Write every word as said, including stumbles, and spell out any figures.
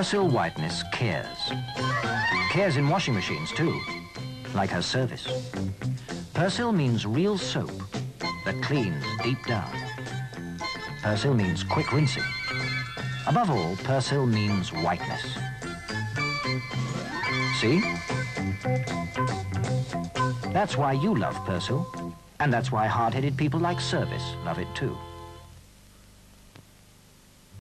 Persil Whiteness cares. Cares in washing machines too, like her service. Persil means real soap that cleans deep down. Persil means quick rinsing. Above all, Persil means whiteness. See? That's why you love Persil, and that's why hard-headed people like service love it too.